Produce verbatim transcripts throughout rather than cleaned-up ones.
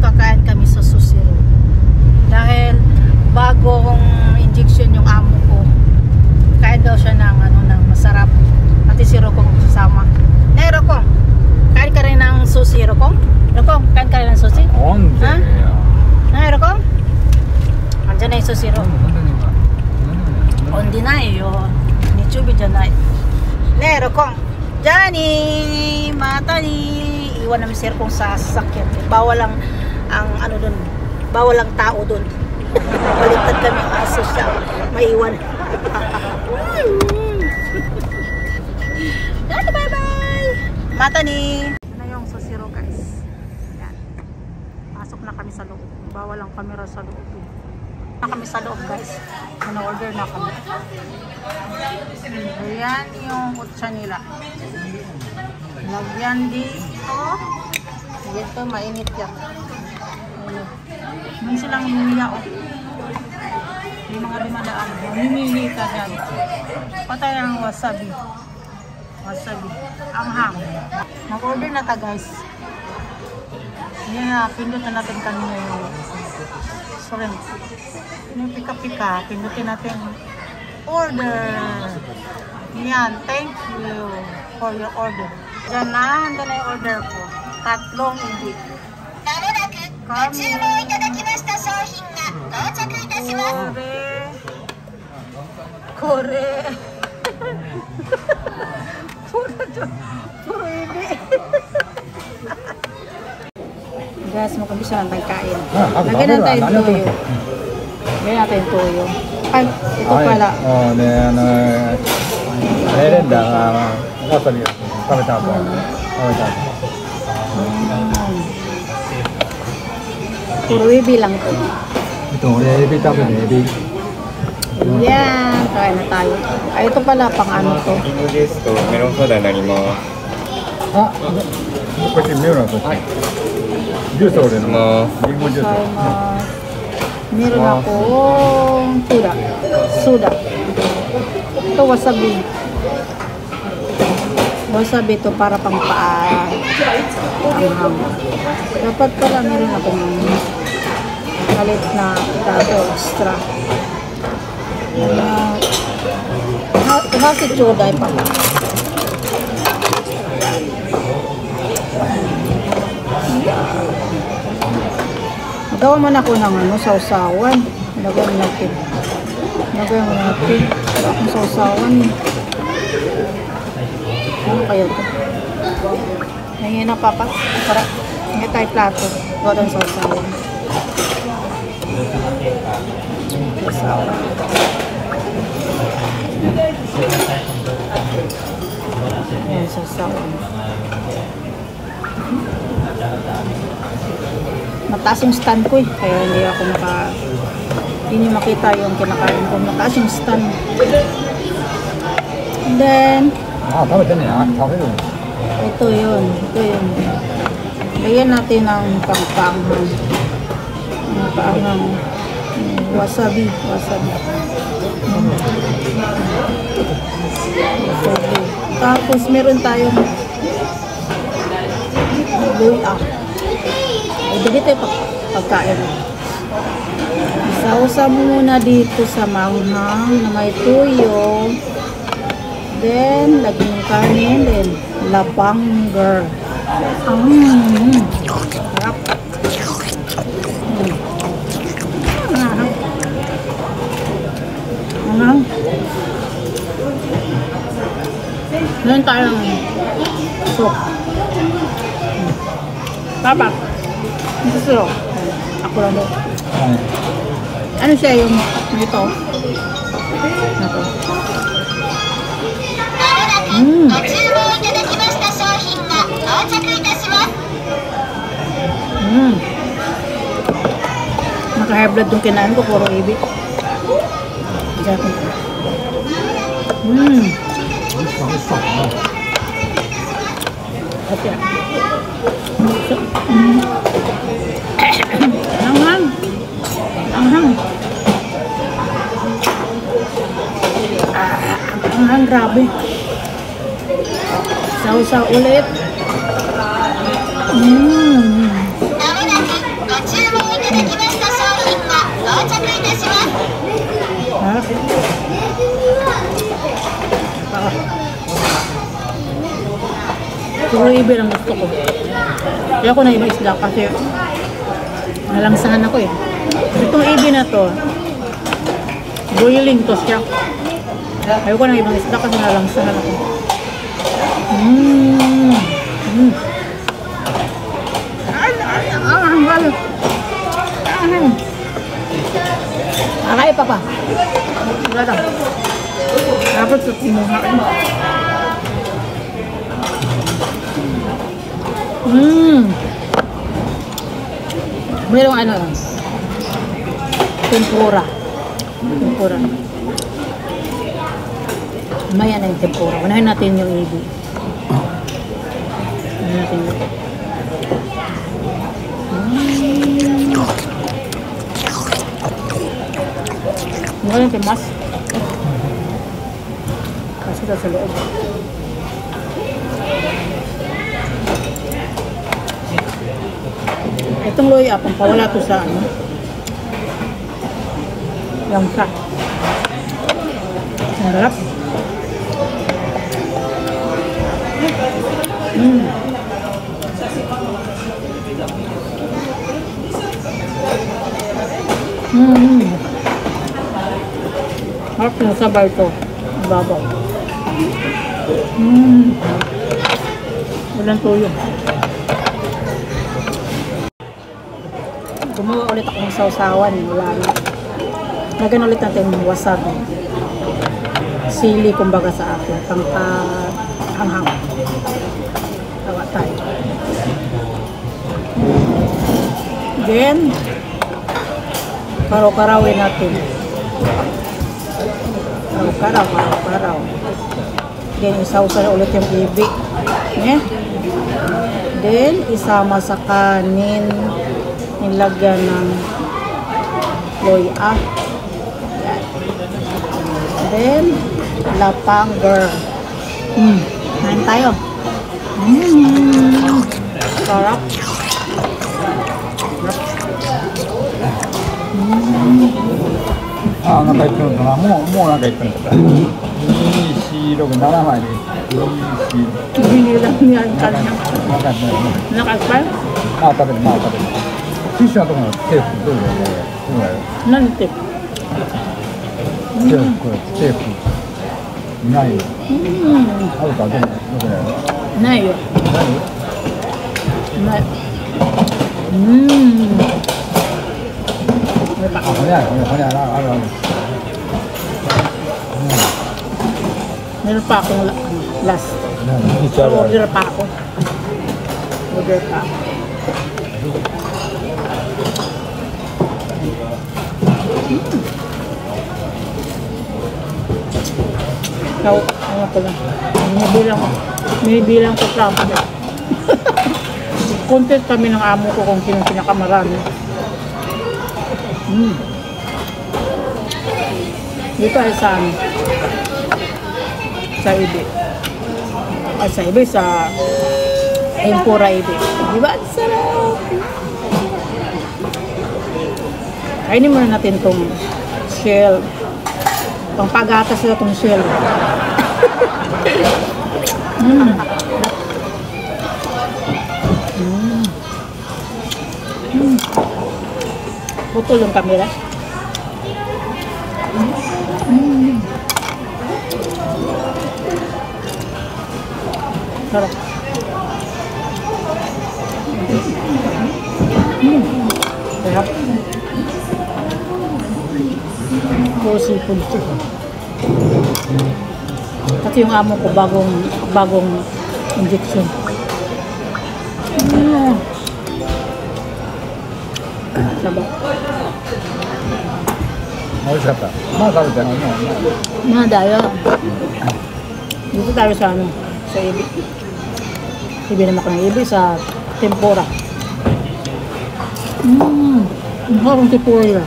kakain kami sa Susiro. Dahil bagong injection yung amo ko. Kain daw siya ng ano ng masarap. Pati si Rokong kasama. Nay Rokong, kain ka rin ng sushi, Rokong? Rokong, kain ka rin ng sushi? Onde? Ha? Nay Rokong? Andiyan na yung sushi, Rokong. Onde na yun. Nichubi dyan na. Nay Rokong, Johnny, mata ni. Iwan namin si Rokong sa sasakyan. Bawal lang ang ano dun. Bawal lang tao dun. Baliktad kami ang aso siya. Maiwan. Bye bye! Mata ni! Ano yung Susiro guys? Yan. Pasok na kami sa loob. Bawal ang camera sa loob. Na kami sa loob guys. Ano-order na kami. Ayan yung kutsa nila. Lagyan dito. Dito mainit yan. May silang mimiya o. May mga limadaan. Mimili ka dyan. Patay ang wasabi. Wasabi. Anghang. Mag-order na ta guys. Yan na. Pindutin natin kanina yung shrimp. Yung pika-pika. Pindutin natin order. Yan. Thank you for your order. Diyan na. Handa na yung order ko. Tatlong hindi. Kami. Kore. Kore. Puro ibi. Guys, makumbisa lang tayong kain. Lagyan natin yung toyo. Lagyan natin yung toyo. Ay, ito pala. Oh, ne, ano, merenda, wasabi. Sabi tapo. Sabi tapo. Puro ibi lang to. Ito, ebi tapo, ebi. Yan, kain na tayo. Ay, ito pala, pang ano to. Meron sodaになります。 Ah,こっちメロンこっち。ジュース俺の。リンゴジュース。 Meron akong soda. Soda. Ito wasabi. Wasabi to para pang paa. Dapat pala meron akong kalit na pitato extra. Uh, Nasi choday pa. Gawa man ako ng ano, sausawan. Lagyan mo natin. Lagyan mo natin. Wala akong sausawan. Ano kayo ito? Ngayon na papa. Para hindi tayo plato. Gawa ng sausawan. Sausawan. Ayan, sausawan. Mataas yung stand ko eh, kaya hindi ako maka hindi nyo makita yung kinakain ko. Mataas yung stand. And then ah, tabi din ah, tabi din. Ito yun, ito yun. Lagyan natin ng pangpanghang. Ang paanghang. Wasabi, wasabi. Wasabi. Tapos meron tayong luya. Ay, dito yung pagkain. Isausa mo muna dito sa manghang na may tuyo. Then, lagyan yung kanin. Then, lapangger. Mm. Sarap. Mm. Angang. Meron tayong soup. Papa. Gusto. Ako lang mo. Ano siya yung ito? Ito. Mmm. Mmm. Naka-high blood yung kinain ko. Puro ibig. Mmm. Okay. Mm. Langhang. Langhang. Ah, langhang, grabe. Sausaw ulit. Mm. Puro ibe ang gusto ko. Kaya ako na ibang isda kasi nalangsahan ako eh. Itong ibe na to, boiling to siya. Ayoko ng ibang isda kasi nalangsahan ako. Mmm. Mmm. Ay, ay, ang hanggal. Akay pa pa. Wala daw. Dapat sa timuhaan. Mmm. Merong ano lang. Tempura. Tempura. Maya na yung tempura. Unahin natin yung ibi. Unahin natin yung ibi. Mmm. Mukha yung timas. Kasi ito sa loob. Itong loya, kung pawala ito sa ano, langsa. Sarap. Mm. Mm. Harap na sabay ito. Babaw. Mm. Walang tuyo. Gumawa ulit akong sausawan. Wala na. Lagyan ulit natin yung wasabi. Sili kumbaga sa akin. Pangka-hanghang. Tawa tayo. Then, karaw-karawin natin. Karaw-karaw, karaw-karaw. Then, isawsay ulit yung ibi. Yeah. Then, isama sa kanin. Nilagyan ng loya. Then, lapangger. Mm. Kain tayo. Mm. Sarap. ああ、なんか言ってるのかな。もう、もうなんか言ってるのかな。に、し、ろく、ななまいで。に、し。 Binilang niya ang kanya. わかんないね。 Nakaspan? まあ、食べる、まあ、食べる。ティッシュのところのテープ、どうぞ、どうぞ。どうだよ。 Nanti. テープ、これ、テープ。ないよ。 Mm. あるか、どこ、どこだよ。 Nayo. ない Nayo. Mmm. May pa. 骨ある、骨、骨ある、ある、ある。 Meron pa akong la- last. うん、ティッシュある、ある。 Order pa ako. Order pa ako. So, ano ko lang. Binibilang ko. Binibilang ko sa amin. Contest kami ng amo ko kung sino pinakamarami. Mm. Dito ay sa ano? Sa ibi. Ay sa ibi, sa tempura ibi. Diba? Ang sarap! Kainin muna natin itong shell. Pang pag-atas na itong shell. Mm. Mm. Mm. Putol yung camera. Mm. Sarap. Mm. Sarap. Puro seafood ito. Kasi yung amo ko bagong bagong injection. Mm. Sarap. 美味しかった。まだ食べてないね。 Mga dayo. Dito tayo sa ano, sa ibi. Ibi naman ko ng ibi sa tempura. Mmm. Ang harong tempura nila.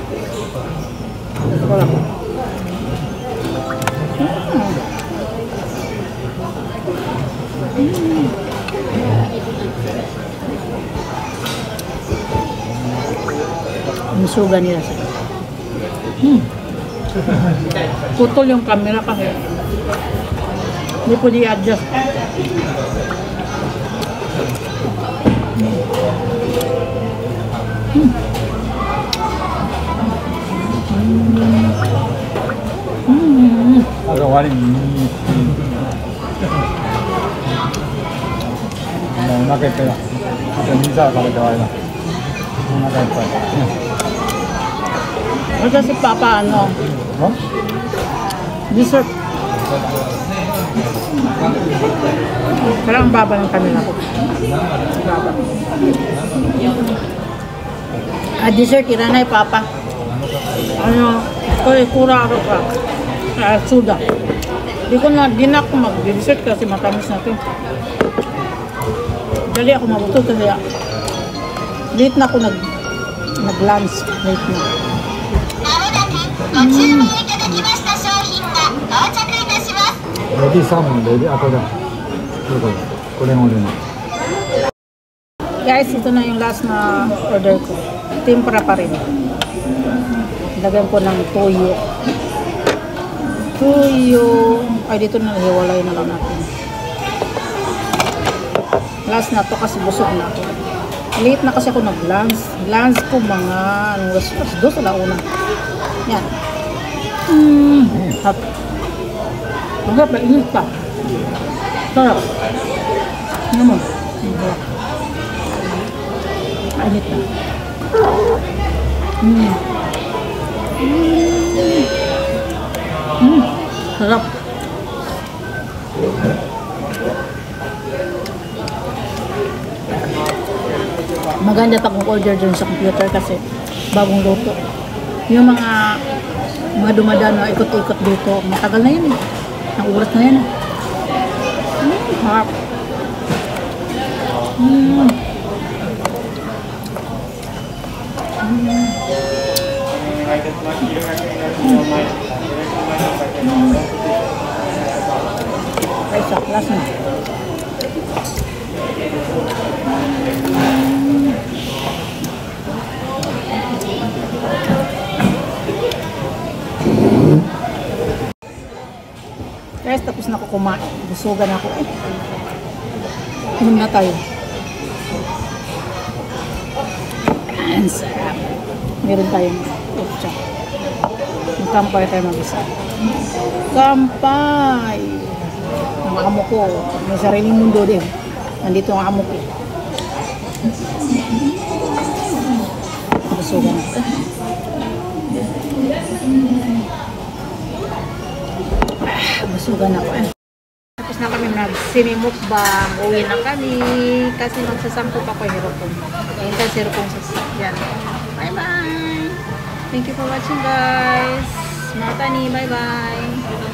Wala ko. Mmm. Ang suga nila sa Hmm. Putol yung camera kasi hindi po di-adjust. Hmm. Hmm. Agak wali ini. Mau nak apa ya? Ada misa kalau jawab lah. Mau nak apa? Ito si Papa, ano? Huh? Dessert. Parang baba ng kanila ko. Baba. Ah, dessert, iranay, Papa. Ano, kaya kura ako pa. Ah, suda. Di ko na, di na ako mag-dessert kasi matamis na ito. Dali ako mabutol kasi late na ako nag, nag-lunch. Late na. Mm. Ready salmon, ready ako dah. Ito, kuling ulit na. Guys, ito na yung last na order ko. Tempura pa rin. Lagyan ko ng toyo. Toyo. Ay, dito na hiwalay na lang natin. Last na to kasi busog na ako. Late na kasi ako nag-lunch. Lunch ko mga alas dos ala una. Yan. Mmm. Hot. Magap na init pa. Sarap. Ano mo? Init na. Mmm. Mmm. Sarap. Maganda pag mag-order dun sa computer kasi bagong luto. Yung mga mga dumadaan na ikot-ikot dito, matagal na yun eh. Ang oras na yan. Mm, harap. Mm. Mm. Mm. Ay, sa class na. Guys, tapos na ako kumain. Busugan ako eh. Inom na tayo. Ang sarap. Meron tayong utsa. Magkampay tayo mag-isa. Kampay! Ang amo ko. May sariling mundo din. Nandito ang amo ko. Busugan ako. Busugan ako eh. Tapos na kami nag-sinimukbang. Uwi na kami. Kasi magsasampo pa ko yung hirapong. Ayun kasi hirapong sasakyan. Bye bye! Thank you for watching guys. Matani, bye bye!